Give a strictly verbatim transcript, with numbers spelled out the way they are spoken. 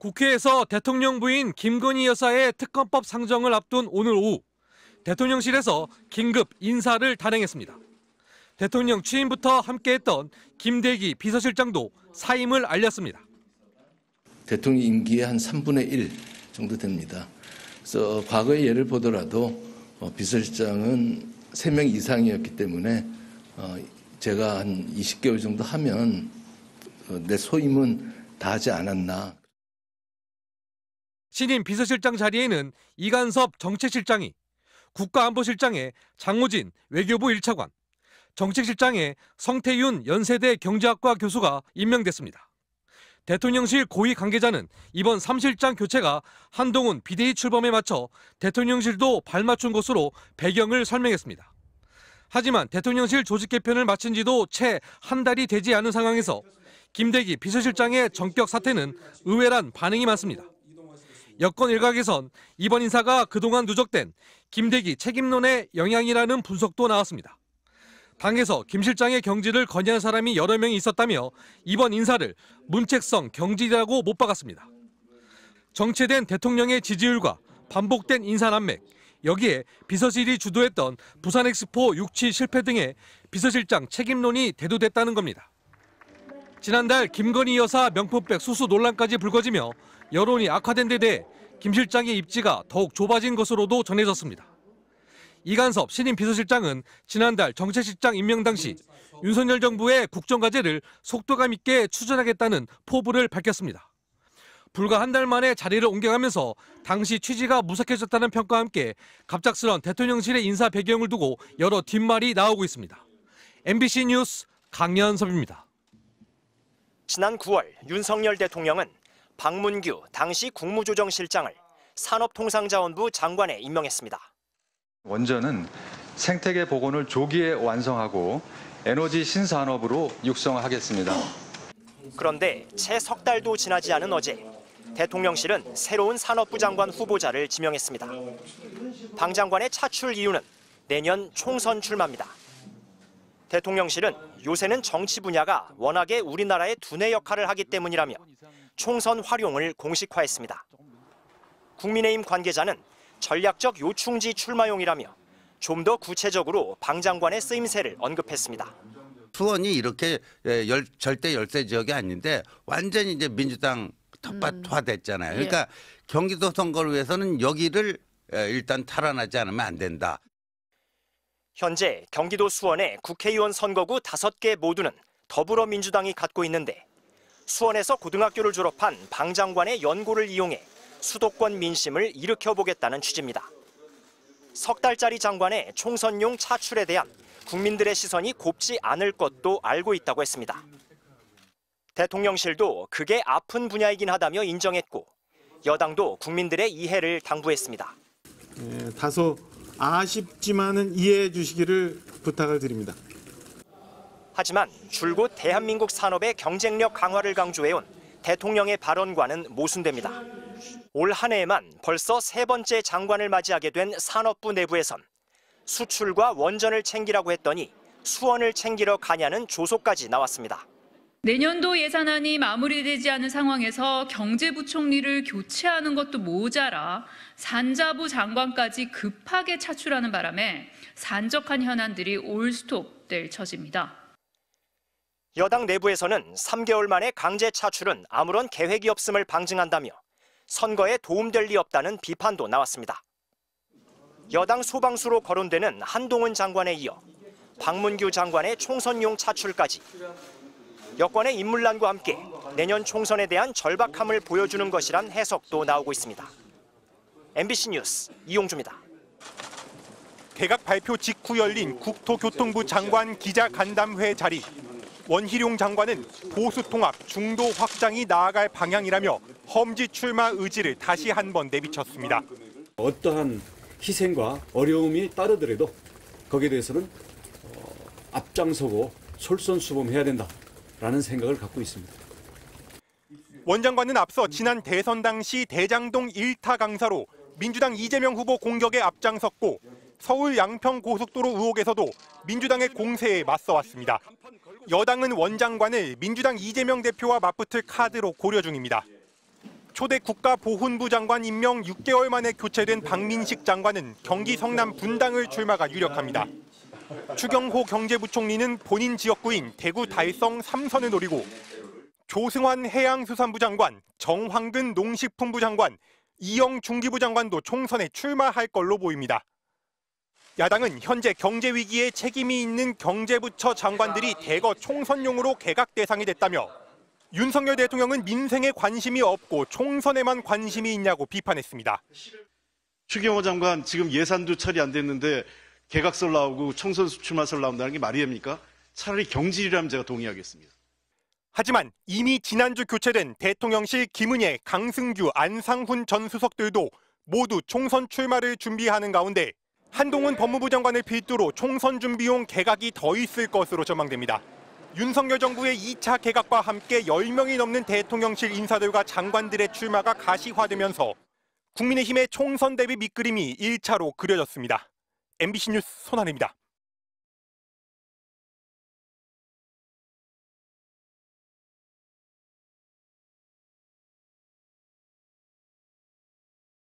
국회에서 대통령 부인 김건희 여사의 특검법 상정을 앞둔 오늘 오후 대통령실에서 긴급 인사를 단행했습니다. 대통령 취임부터 함께했던 김대기 비서실장도 사임을 알렸습니다. 대통령 임기의 한 삼분의 일 정도 됩니다. 그래서 과거의 예를 보더라도 비서실장은 세 명 이상이었기 때문에 제가 한 이십 개월 정도 하면 내 소임은 다 하지 않았나. 신임 비서실장 자리에는 이간섭 정책실장이, 국가안보실장에 장호진 외교부 일 차관, 정책실장에 성태윤 연세대 경제학과 교수가 임명됐습니다. 대통령실 고위 관계자는 이번 삼 실장 교체가 한동훈 비대위 출범에 맞춰 대통령실도 발맞춘 것으로 배경을 설명했습니다. 하지만 대통령실 조직 개편을 마친 지도 채 한 달이 되지 않은 상황에서 김대기 비서실장의 전격 사퇴는 의외란 반응이 많습니다. 여권 일각에선 이번 인사가 그동안 누적된 김대기 책임론의 영향이라는 분석도 나왔습니다. 당에서 김 실장의 경질을 건의한 사람이 여러 명이 있었다며 이번 인사를 문책성 경질이라고 못 박았습니다. 정체된 대통령의 지지율과 반복된 인사난맥, 여기에 비서실이 주도했던 부산엑스포 유치 실패 등의 비서실장 책임론이 대두됐다는 겁니다. 지난달 김건희 여사 명품백 수수 논란까지 불거지며 여론이 악화된 데 대해 김 실장의 입지가 더욱 좁아진 것으로도 전해졌습니다. 이간섭 신임 비서실장은 지난달 정책실장 임명 당시 윤석열 정부의 국정과제를 속도감 있게 추진하겠다는 포부를 밝혔습니다. 불과 한 달 만에 자리를 옮겨가면서 당시 취지가 무색해졌다는 평가와 함께 갑작스런 대통령실의 인사 배경을 두고 여러 뒷말이 나오고 있습니다. 엠비씨 뉴스 강연섭입니다. 지난 구월 윤석열 대통령은 박문규 당시 국무조정실장을 산업통상자원부 장관에 임명했습니다. 원전은 생태계 복원을 조기에 완성하고 에너지 신산업으로 육성하겠습니다. 그런데 채 석 달도 지나지 않은 어제 대통령실은 새로운 산업부 장관 후보자를 지명했습니다. 방 장관의 차출 이유는 내년 총선 출마입니다. 대통령실은 요새는 정치 분야가 워낙에 우리나라의 두뇌 역할을 하기 때문이라며 총선 활용을 공식화했습니다. 국민의힘 관계자는 전략적 요충지 출마용이라며 좀 더 구체적으로 방 장관의 쓰임새를 언급했습니다. 수원이 이렇게 열, 절대 열세 지역이 아닌데 완전히 이제 민주당 텃밭화됐잖아요. 그러니까 예. 경기도 선거를 위해서는 여기를 일단 탈환하지 않으면 안 된다. 현재 경기도 수원의 국회의원 선거구 다섯 개 모두는 더불어민주당이 갖고 있는데 수원에서 고등학교를 졸업한 방 장관의 연고를 이용해 수도권 민심을 일으켜보겠다는 취지입니다. 석 달짜리 장관의 총선용 차출에 대한 국민들의 시선이 곱지 않을 것도 알고 있다고 했습니다. 대통령실도 그게 아픈 분야이긴 하다며 인정했고 여당도 국민들의 이해를 당부했습니다. 예, 다소 아쉽지만은 이해해 주시기를 부탁을 드립니다. 하지만 줄곧 대한민국 산업의 경쟁력 강화를 강조해온 대통령의 발언과는 모순됩니다. 올 한 해에만 벌써 세 번째 장관을 맞이하게 된 산업부 내부에선 수출과 원전을 챙기라고 했더니 수원을 챙기러 가냐는 조소까지 나왔습니다. 내년도 예산안이 마무리되지 않은 상황에서 경제부총리를 교체하는 것도 모자라 산자부 장관까지 급하게 차출하는 바람에 산적한 현안들이 올스톱될 처지입니다. 여당 내부에서는 삼 개월 만에 강제 차출은 아무런 계획이 없음을 방증한다며 선거에 도움될 리 없다는 비판도 나왔습니다. 여당 소방수로 거론되는 한동훈 장관에 이어 박문규 장관의 총선용 차출까지 여권의 인물난과 함께 내년 총선에 대한 절박함을 보여주는 것이란 해석도 나오고 있습니다. 엠비씨 뉴스 이용주입니다. 개각 발표 직후 열린 국토교통부 장관 기자간담회 자리. 원희룡 장관은 보수통합 중도 확장이 나아갈 방향이라며 험지 출마 의지를 다시 한번 내비쳤습니다. 어떠한 희생과 어려움이 따르더라도 거기에 대해서는 어, 앞장서고 솔선수범해야 된다라는 생각을 갖고 있습니다. 원 장관은 앞서 지난 대선 당시 대장동 일타 강사로 민주당 이재명 후보 공격에 앞장섰고 서울 양평 고속도로 의혹에서도 민주당의 공세에 맞서왔습니다. 여당은 원 장관을 민주당 이재명 대표와 맞붙을 카드로 고려 중입니다. 초대 국가보훈부 장관 임명 육 개월 만에 교체된 박민식 장관은 경기 성남 분당을 출마가 유력합니다. 추경호 경제부총리는 본인 지역구인 대구 달성 삼 선을 노리고 조승환 해양수산부 장관, 정황근 농식품부 장관, 이영 중기부 장관도 총선에 출마할 걸로 보입니다. 야당은 현재 경제 위기에 책임이 있는 경제부처 장관들이 대거 총선용으로 개각 대상이 됐다며 윤석열 대통령은 민생에 관심이 없고 총선에만 관심이 있냐고 비판했습니다. 추경호 장관 지금 예산도 처리 안 됐는데 개각설 나오고 총선 출마설 나온다는 게 말이 됩니까? 차라리 경질이라면 제가 동의하겠습니다. 하지만 이미 지난주 교체된 대통령실 김은혜, 강승규, 안상훈 전 수석들도 모두 총선 출마를 준비하는 가운데 한동훈 법무부 장관을 필두로 총선 준비용 개각이 더 있을 것으로 전망됩니다. 윤석열 정부의 이 차 개각과 함께 열 명이 넘는 대통령실 인사들과 장관들의 출마가 가시화되면서 국민의힘의 총선 대비 밑그림이 일 차로 그려졌습니다. 엠비씨 뉴스 손한혜입니다.